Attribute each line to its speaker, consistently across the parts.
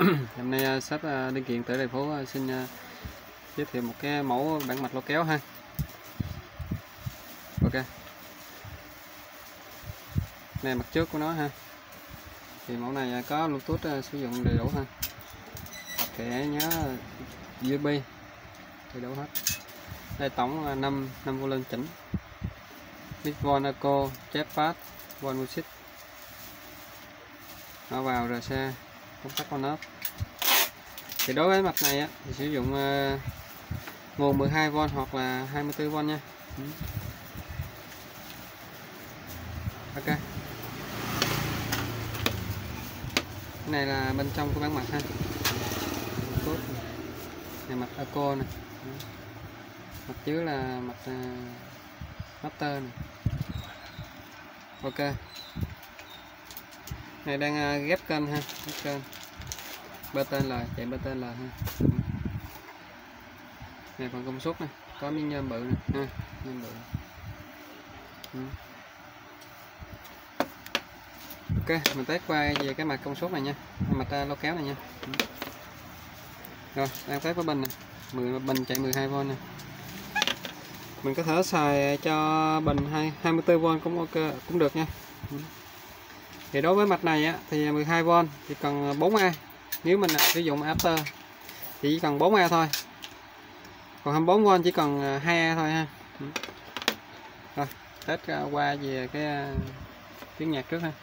Speaker 1: Hôm nay shop linh kiện tại Đại Phú xin giới thiệu một cái mẫu bản mạch lôi kéo ha. Ok. Này mặt trước của nó ha. Thì mẫu này có Bluetooth sử dụng đầy đủ ha. Kệ nhớ USB đầy đủ hết. Đây tổng 5 volume chỉnh. Microphone Echo, Jackpad, One Music. Nó vào rồi xe công tắc con ốp. Thì đối với mạch này á, thì sử dụng nguồn 12V hoặc là 24V nha. Ok. Cái này là bên trong của bản mạch ha. Này mạch Echo này. Mặt dưới là mạch master này. Ok. Này đang ghép kênh ha, ghép kênh. BTL chạy BTL ha. Này phần công suất này, có miếng nhôm bự này ha, nhôm bự. Ok, mình test qua về cái mặt công suất này nha, mặt lôi kéo này nha. Rồi, đang test với bình này, bình chạy 12V này. Mình có thể xài cho bình 24V cũng ok, cũng được nha. Thì đối với mạch này á, thì 12V thì cần 4A. Nếu mình sử dụng after thì chỉ cần 4A thôi. Còn 24V chỉ cần 2A thôi ha. Rồi, test qua về cái tiếng nhạc trước ha.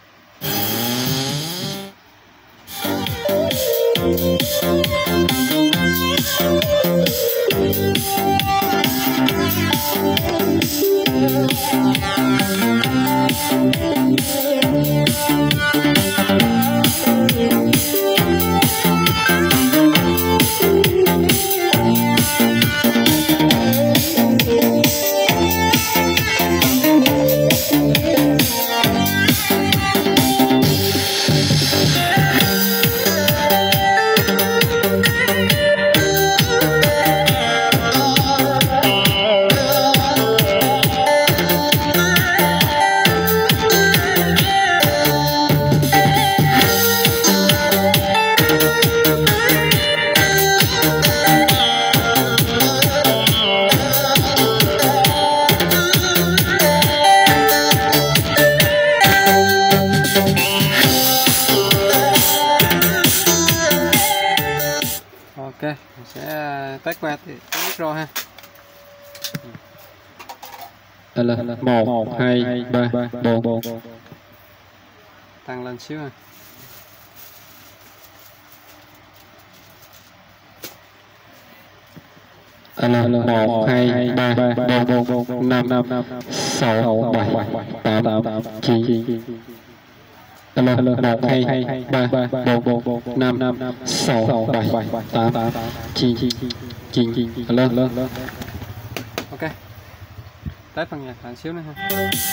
Speaker 1: Ok, mình sẽ test qua thì micro ha.
Speaker 2: Là 1, 2, 3, 4.
Speaker 1: Tăng lên xíu ha.
Speaker 2: Là 1, 2, 3, 4, 5, 6, 7, 8, 9. Là 1, 2, 3, 4, 5, 6, 7, 8, 9. Lên.
Speaker 1: Ok. Test phần nhạc lại xíu nữa ha.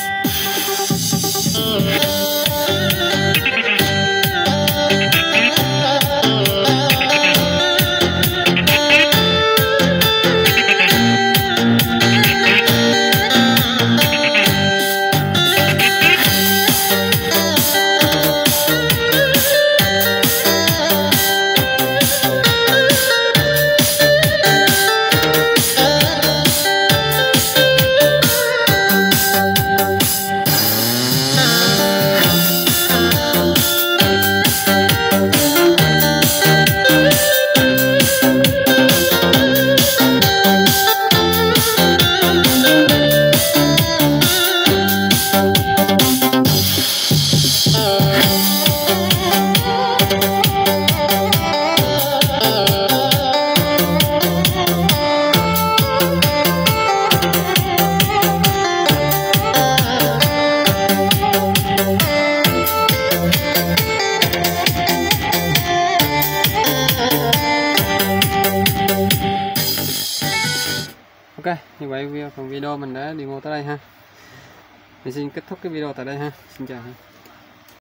Speaker 1: Ok, như vậy phần video mình đã demo tới đây ha. Mình xin kết thúc cái video tại đây ha. Xin chào ha.